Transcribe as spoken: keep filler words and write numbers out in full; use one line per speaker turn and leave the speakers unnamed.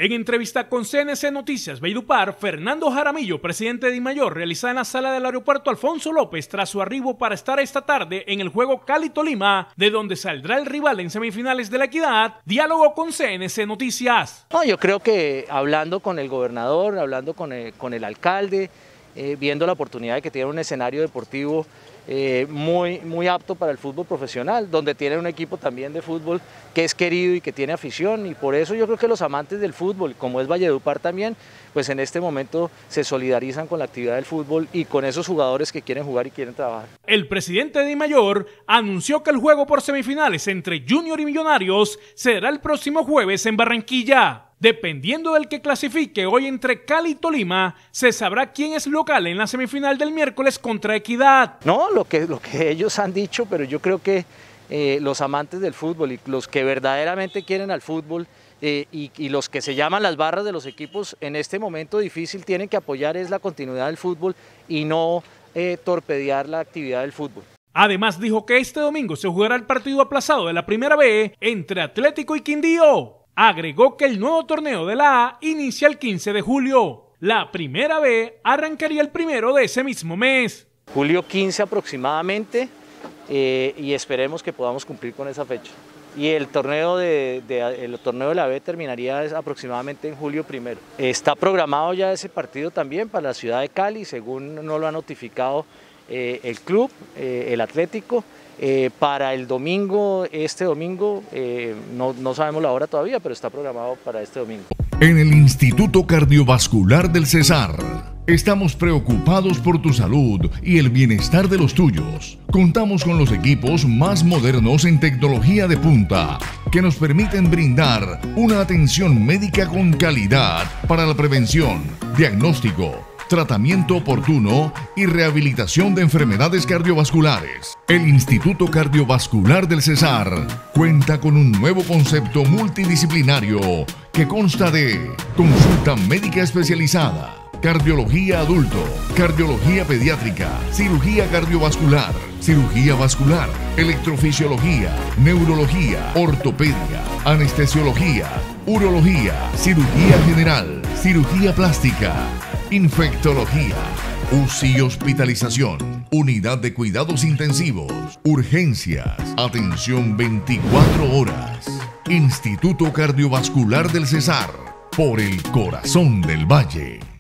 En entrevista con C N C Noticias Valledupar, Fernando Jaramillo, presidente de DIMAYOR, realizada en la sala del aeropuerto Alfonso López tras su arribo para estar esta tarde en el juego Cali-Tolima, de donde saldrá el rival en semifinales de la Equidad, diálogo con C N C Noticias.
No, yo creo que hablando con el gobernador, hablando con el, con el alcalde, eh, viendo la oportunidad de que tiene un escenario deportivo Eh, muy, muy apto para el fútbol profesional, donde tiene un equipo también de fútbol que es querido y que tiene afición, y por eso yo creo que los amantes del fútbol, como es Valledupar también, pues en este momento se solidarizan con la actividad del fútbol y con esos jugadores que quieren jugar y quieren trabajar.
El presidente de DIMAYOR anunció que el juego por semifinales entre Junior y Millonarios será el próximo jueves en Barranquilla. Dependiendo del que clasifique hoy entre Cali y Tolima, se sabrá quién es local en la semifinal del miércoles contra Equidad.
No, lo que, lo que ellos han dicho, pero yo creo que eh, los amantes del fútbol y los que verdaderamente quieren al fútbol eh, y, y los que se llaman las barras de los equipos en este momento difícil tienen que apoyar es la continuidad del fútbol y no eh, torpedear la actividad del fútbol.
Además dijo que este domingo se jugará el partido aplazado de la Primera B entre Atlético y Quindío. Agregó que el nuevo torneo de la A inicia el quince de julio. La Primera B arrancaría el primero de ese mismo mes.
Julio quince aproximadamente, eh, y esperemos que podamos cumplir con esa fecha. Y el torneo de, de, el torneo de la B terminaría aproximadamente en julio primero. Está programado ya ese partido también para la ciudad de Cali, según nos lo ha notificado eh, el club, eh, el Atlético. Eh, para el domingo, este domingo, eh, no, no sabemos la hora todavía, pero está programado para este domingo.
En el Instituto Cardiovascular del Cesar, estamos preocupados por tu salud y el bienestar de los tuyos. Contamos con los equipos más modernos en tecnología de punta, que nos permiten brindar una atención médica con calidad para la prevención, diagnóstico, tratamiento oportuno y rehabilitación de enfermedades cardiovasculares. El Instituto Cardiovascular del Cesar cuenta con un nuevo concepto multidisciplinario que consta de consulta médica especializada, cardiología adulto, cardiología pediátrica, cirugía cardiovascular, cirugía vascular, electrofisiología, neurología, ortopedia, anestesiología, urología, cirugía general, cirugía plástica, infectología, U C I y hospitalización, unidad de cuidados intensivos, urgencias, atención veinticuatro horas. Instituto Cardiovascular del Cesar, por el corazón del Valle.